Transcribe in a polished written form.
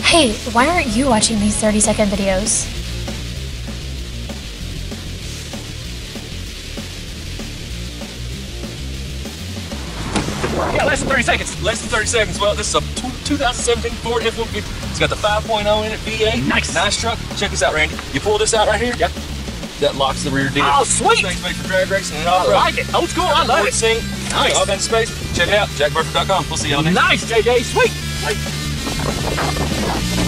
Hey, why aren't you watching these 30-second videos? Yeah, less than 30 seconds. Less than 30 seconds. Well, this is a 2017 Ford F-150. It's got the 5.0 in it, V8. Nice truck. Check this out, Randy. You pull this out right here. Yep. That locks the rear diff. Oh, sweet. This thing's made for drag racing and I off-road. like it. Old school. I love it. Sing. Nice. All in space. Check it out. JackBurford.com. We'll see y'all next. Nice, JJ. Sweet.